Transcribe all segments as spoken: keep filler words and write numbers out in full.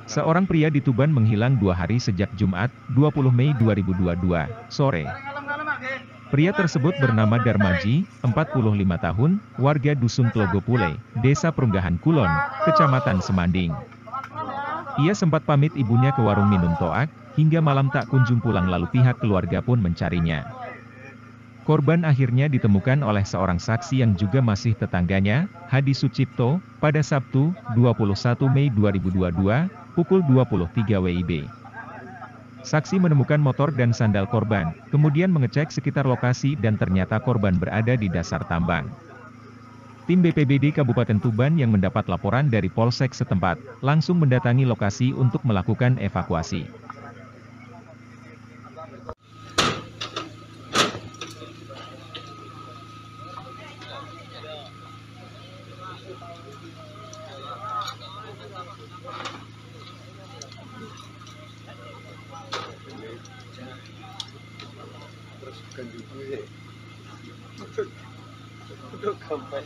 Seorang pria di Tuban menghilang dua hari sejak Jumat, dua puluh Mei dua ribu dua puluh dua, sore. Pria tersebut bernama Darmaji, empat puluh lima tahun, warga Dusun Tlogopule, Desa Perunggahan Kulon, Kecamatan Semanding. Ia sempat pamit ibunya ke warung minum toak, hingga malam tak kunjung pulang lalu pihak keluarga pun mencarinya. Korban akhirnya ditemukan oleh seorang saksi yang juga masih tetangganya, Hadi Sucipto, pada Sabtu, dua puluh satu Mei dua ribu dua puluh dua, pukul dua puluh tiga W I B. Saksi menemukan motor dan sandal korban, kemudian mengecek sekitar lokasi dan ternyata korban berada di dasar tambang. Tim B P B D Kabupaten Tuban yang mendapat laporan dari Polsek setempat, langsung mendatangi lokasi untuk melakukan evakuasi. Teruskan dulu ya. Udah sampai.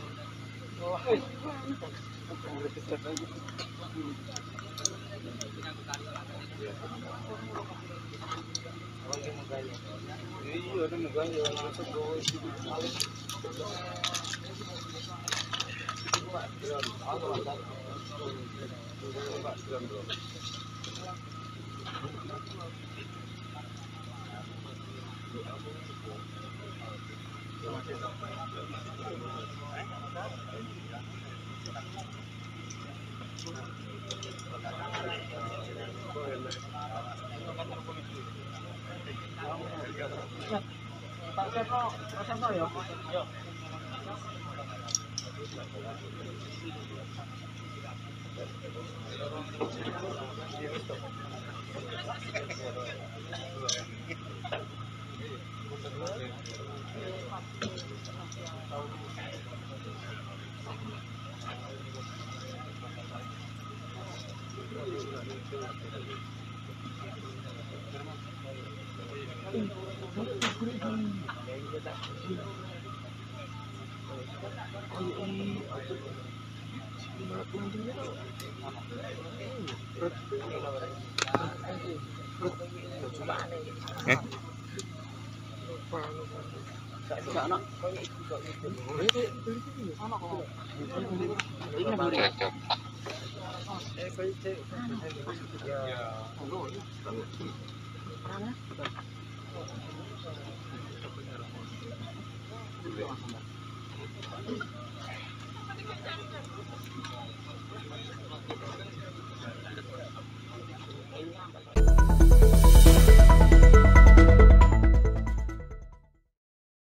Iya, ada muganya langsung bawa isi balik. Tak sepo, sepo ya. Yo. Eh?